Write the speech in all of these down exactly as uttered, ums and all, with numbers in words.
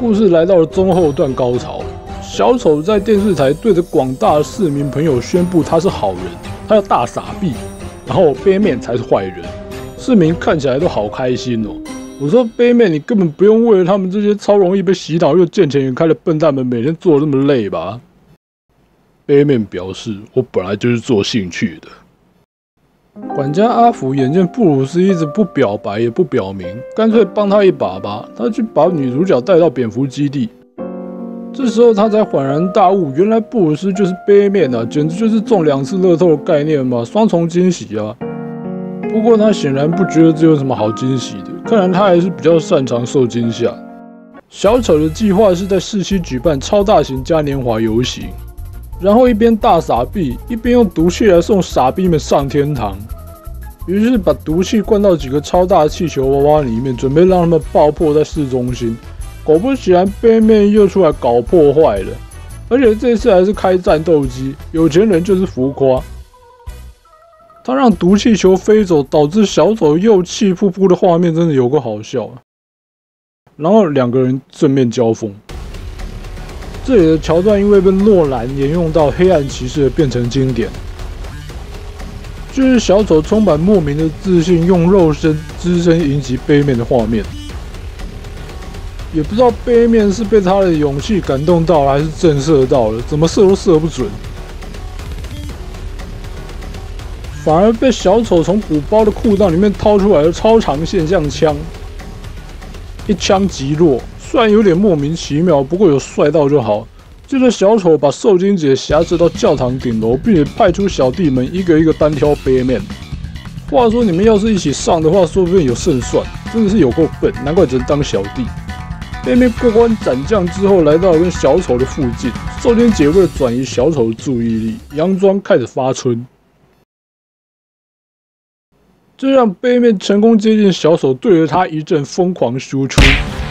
故事来到了中后段高潮，小丑在电视台对着广大的市民朋友宣布他是好人，他叫大傻逼，然后杯面才是坏人。市民看起来都好开心哦。我说杯面，你根本不用为了他们这些超容易被洗脑又见钱眼开的笨蛋们每天做得那么累吧？杯面表示，我本来就是做兴趣的。管家阿福眼见布鲁斯一直不表白也不表明，干脆帮他一把吧。他去把女主角带到蝙蝠基地。这时候他才恍然大悟，原来布鲁斯就是杯面啊，简直就是中两次乐透的概念嘛，双重惊喜啊！不过他显然不觉得这有什么好惊喜的，看来他还是比较擅长受惊吓。小丑的计划是在市区举办超大型嘉年华游行。然后一边大傻逼，一边用毒气来送傻逼们上天堂。于是把毒气灌到几个超大气球娃娃里面，准备让他们爆破在市中心。果不其然，杯面又出来搞破坏了，而且这次还是开战斗机。有钱人就是浮夸，他让毒气球飞走，导致小丑又气噗噗的画面真的有个好笑。然后两个人正面交锋。这里的桥段因为被诺兰沿用到《黑暗骑士》变成经典，就是小丑充满莫名的自信，用肉身只身迎击杯面的画面。也不知道杯面是被他的勇气感动到了，还是震慑到了，怎么射都射不准，反而被小丑从鼓包的裤裆里面掏出来的超长线象枪，一枪击落。虽然有点莫名其妙，不过有帅到就好。接着小丑把受精姐挟持到教堂顶楼，并且派出小弟们一个一个单挑杯面。话说你们要是一起上的话，说不定有胜算。真的是有够笨，难怪只能当小弟。杯面过关斩将之后，来到了跟小丑的附近。受精姐为了转移小丑的注意力，佯装开始发春，这让杯面成功接近小丑，对着他一阵疯狂输出。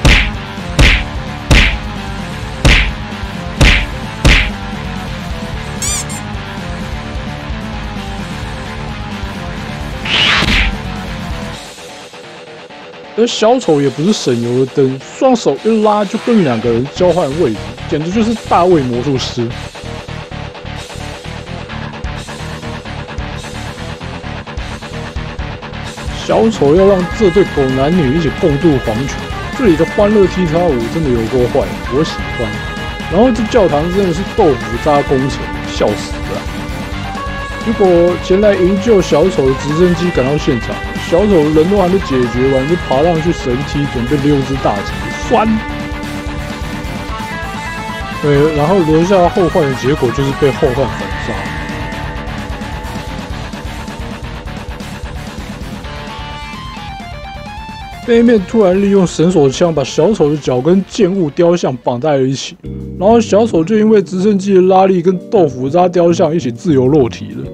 而小丑也不是省油的灯，双手一拉就跟两个人交换位置，简直就是大卫魔术师。小丑要让这对狗男女一起共度黄泉，这里的欢乐踢踏舞真的有够坏，我喜欢。然后这教堂真的是豆腐渣工程，笑死了。结果前来营救小丑的直升机赶到现场。小丑人都还没解决完，就爬上去神梯，准备溜之大吉，酸。对，然后留下后患的结果就是被后患反杀。杯面突然利用绳索枪把小丑的脚跟剑物雕像绑在了一起，然后小丑就因为直升机的拉力跟豆腐渣雕像一起自由落体了。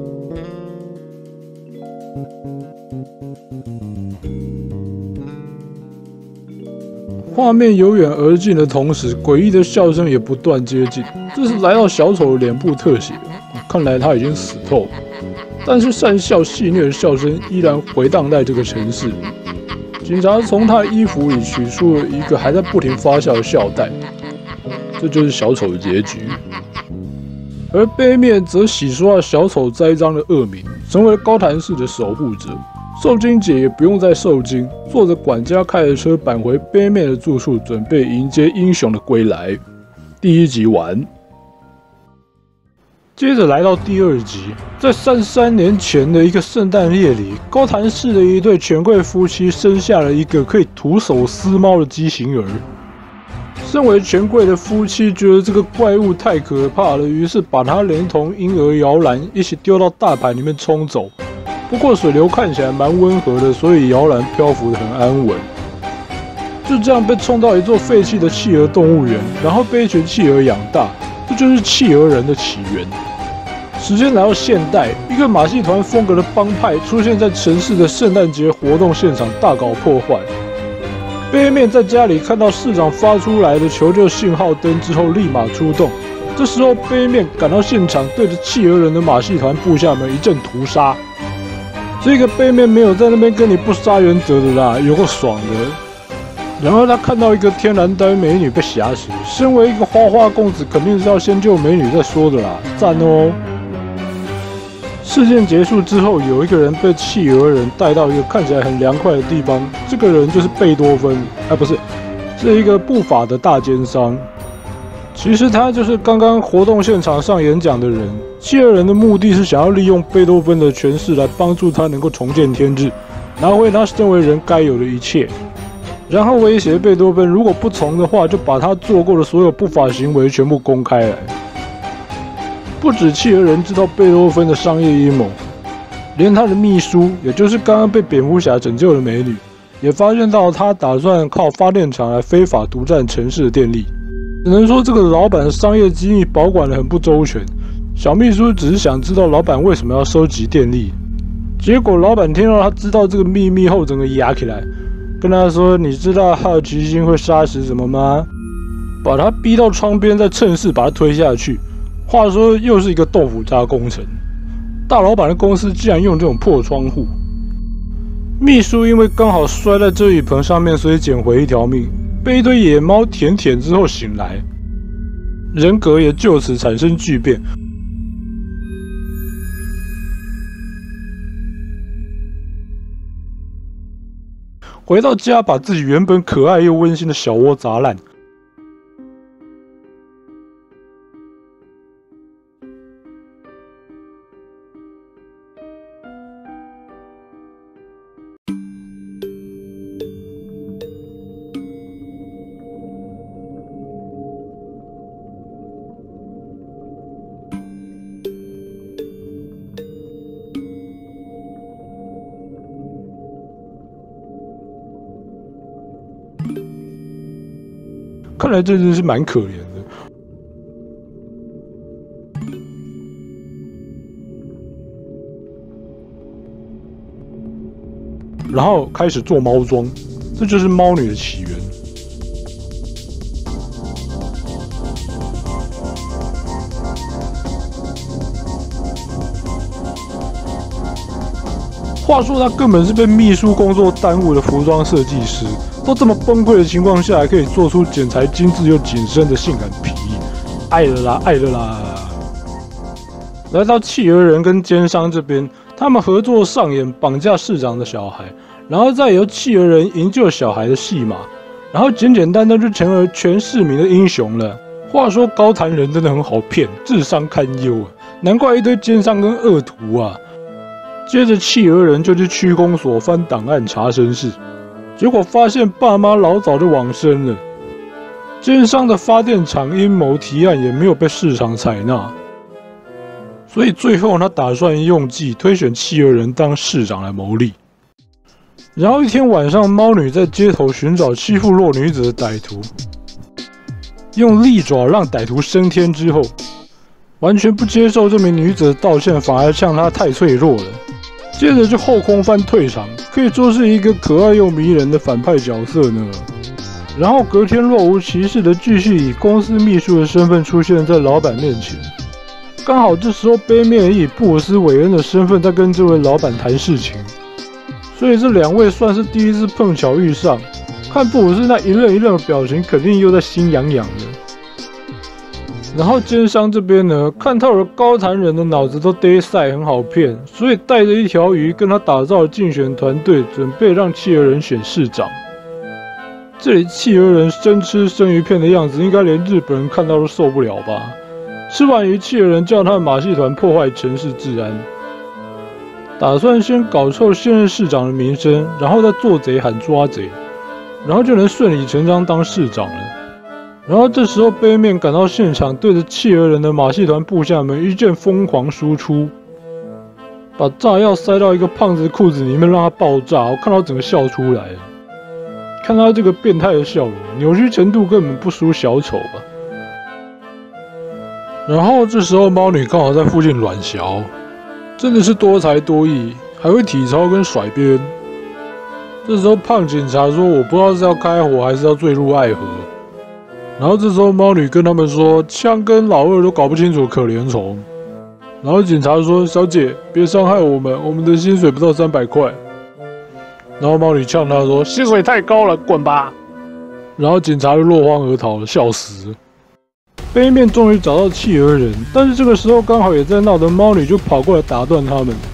画面由远而近的同时，诡异的笑声也不断接近。这是来到小丑的脸部特写，看来他已经死透了。但是善笑戏谑的笑声依然回荡在这个城市。警察从他的衣服里取出了一个还在不停发笑的笑袋，这就是小丑的结局。而杯面则洗刷了小丑栽赃的恶名，成为了高谭市的守护者。受精姐也不用再受精，坐着管家开着车返回杯面的住处，准备迎接英雄的归来。第一集完，接着来到第二集，在三十三年前的一个圣诞夜里，高谭市的一对权贵夫妻生下了一个可以徒手撕猫的畸形儿。身为权贵的夫妻觉得这个怪物太可怕了，于是把它连同婴儿摇篮一起丢到大海里面冲走。不过水流看起来蛮温和的，所以摇篮漂浮得很安稳。就这样被冲到一座废弃的企鹅动物园，然后被一群企鹅养大，这就是企鹅人的起源。时间来到现代，一个马戏团风格的帮派出现在城市的圣诞节活动现场，大搞破坏。杯面在家里看到市长发出来的求救信号灯之后，立马出动。这时候杯面赶到现场，对着企鹅人的马戏团部下们一阵屠杀。这个杯面没有在那边跟你不杀原则的啦，有够爽的。 然后他看到一个天然呆美女被挟持，身为一个花花公子，肯定是要先救美女再说的啦，赞哦！事件结束之后，有一个人被企鹅人带到一个看起来很凉快的地方，这个人就是贝多芬，啊不是，是一个不法的大奸商。其实他就是刚刚活动现场上演讲的人。企鹅人的目的是想要利用贝多芬的权势来帮助他能够重见天日，拿回他身为人该有的一切，然后威胁贝多芬，如果不从的话，就把他做过的所有不法行为全部公开来。不止企鹅人知道贝多芬的商业阴谋，连他的秘书，也就是刚刚被蝙蝠侠拯救的美女，也发现到他打算靠发电厂来非法独占城市的电力。只能说这个老板的商业机密保管得很不周全。小秘书只是想知道老板为什么要收集电力，结果老板听到他知道这个秘密后，整个压起来，跟他说：“你知道好奇心会杀死什么吗？”把他逼到窗边，再趁势把他推下去。话说，又是一个豆腐渣工程，大老板的公司竟然用这种破窗户。秘书因为刚好摔在遮雨棚上面，所以捡回一条命。被一堆野猫舔舔之后醒来，人格也就此产生巨变。回到家，把自己原本可爱又温馨的小窝砸烂。看来这真是蛮可怜的。然后开始做猫桩，这就是猫女的起源。话说，他根本是被秘书工作耽误的服装设计师。都这么崩溃的情况下，还可以做出剪裁精致又紧身的性感皮衣，爱了啦，爱了啦！来到企鹅人跟奸商这边，他们合作上演绑架市长的小孩，然后再由企鹅人营救小孩的戏码，然后简简单单就成了全市民的英雄了。话说高谭人真的很好骗，智商堪忧啊，难怪一堆奸商跟恶徒啊。接着企鹅人就去区公所翻档案查身世。结果发现爸妈老早就往生了，奸商的发电厂阴谋提案也没有被市场采纳，所以最后他打算用计推选企鹅人当市长来谋利。然后一天晚上，猫女在街头寻找欺负弱女子的歹徒，用利爪让歹徒升天之后，完全不接受这名女子的道歉，反而呛她太脆弱了。接着就后空翻退场，可以说是一个可爱又迷人的反派角色呢。然后隔天若无其事的继续以公司秘书的身份出现在老板面前。刚好这时候杯面以布鲁斯·韦恩的身份在跟这位老板谈事情，所以这两位算是第一次碰巧遇上。看布鲁斯那一愣一愣的表情，肯定又在心痒痒的。然后奸商这边呢，看透了高谭人的脑子都 day 赛很好骗，所以带着一条鱼跟他打造竞选团队，准备让企鹅人选市长。这里企鹅人生吃生鱼片的样子，应该连日本人看到都受不了吧？吃完鱼，企鹅人叫他的马戏团破坏城市治安，打算先搞臭现任市长的名声，然后再做贼喊抓贼，然后就能顺理成章当市长了。然后这时候杯面赶到现场，对着企鹅人的马戏团部下们一阵疯狂输出，把炸药塞到一个胖子的裤子里面，让他爆炸。我看到整个笑出来了，看他这个变态的笑容，扭曲程度根本不输小丑吧。然后这时候猫女刚好在附近软小，真的是多才多艺，还会体操跟甩鞭。这时候胖警察说：“我不知道是要开火还是要坠入爱河。”然后这时候猫女跟他们说：“枪跟老二都搞不清楚，可怜虫。”然后警察说：“小姐，别伤害我们，我们的薪水不到三百块。”然后猫女呛他说：“薪水太高了，滚吧！” 然后警察就落荒而逃了，笑死了。杯面终于找到企鹅人，但是这个时候刚好也在闹的猫女就跑过来打断他们。